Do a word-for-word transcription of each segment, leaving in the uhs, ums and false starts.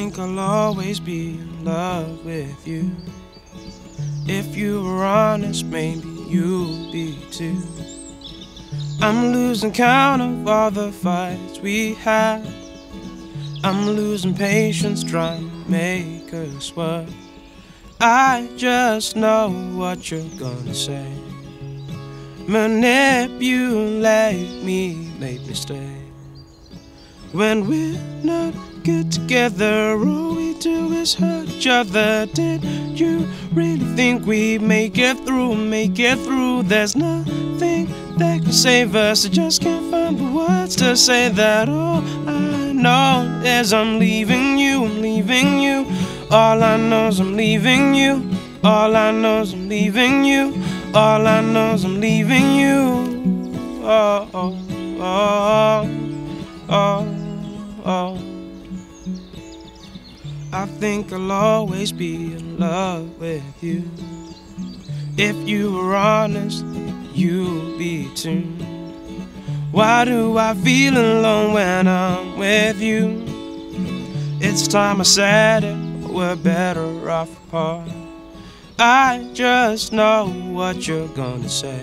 think I'll always be in love with you. If you were honest, maybe you'd be too. I'm losing count of all the fights we had. I'm losing patience trying to make us work. I just know what you're gonna say. Manipulate me, make me stay. When we're not good together, all we do is hurt each other. Did you really think we'd make it through, make it through? There's nothing that can save us. I just can't find the words to say that. All I know is I'm leaving you, I'm leaving you. All I know is I'm leaving you. All I know is I'm leaving you. All I know is I'm leaving you. Oh, oh, oh, oh, oh. I think I'll always be in love with you. If you were honest, you'd be too. Why do I feel alone when I'm with you? It's time I said it, we're better off apart. I just know what you're gonna say.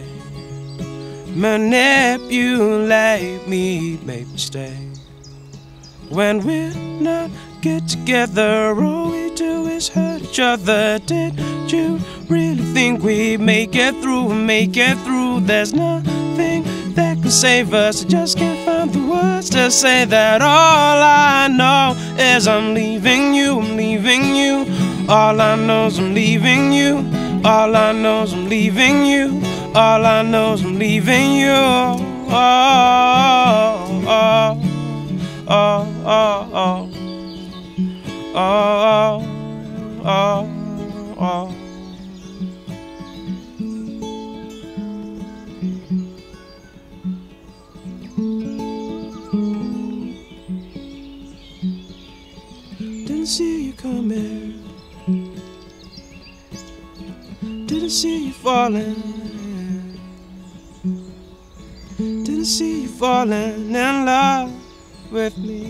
Manipulate me, make me stay. When we're not good together, all we do is hurt each other. Did you really think we'd make it through, make it through? There's nothing that can save us. I just can't find the words to say that. All I know is I'm leaving you, I'm leaving you. All I know is I'm leaving you. All I know is I'm leaving you. All I know is I'm leaving you. Oh, oh, oh, oh, oh, oh, oh, oh. Didn't see you coming. Didn't see you falling. Didn't see you falling in love with me.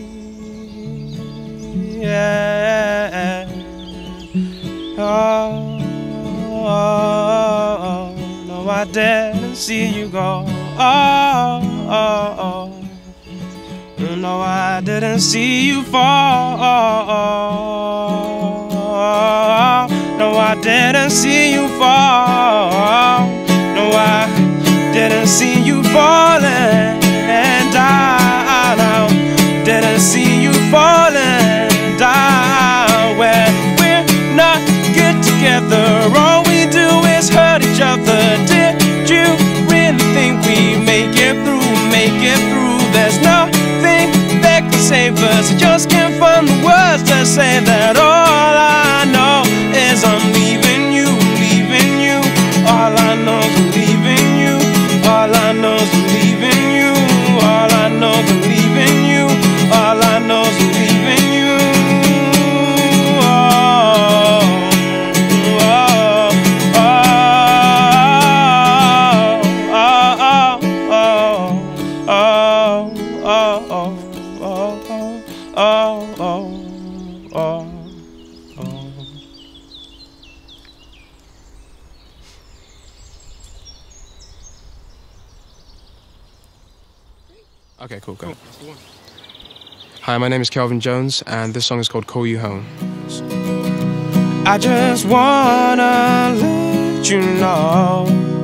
Yeah. Oh, oh, oh, no, I didn't see you go. Oh, oh, oh. No, I didn't see you fall. No, I didn't see you fall. No, I didn't see you falling down. Didn't see you falling down. When we're not good together, all we do is hurt each other. Did you really think we make it through, make it through? There's nothing that can save us. I just can't find the words to say that. All I know is I'm leaving you, leaving you. All I know is I'm leaving you. All I know is I'm leaving you. All I know is I'm leaving you. All I know is I'm leaving you. Oh, oh, oh, oh, oh, oh, oh, oh, oh. Okay, cool, go. Cool. Hi, my name is Kelvin Jones, and this song is called Call You Home. I just wanna let you know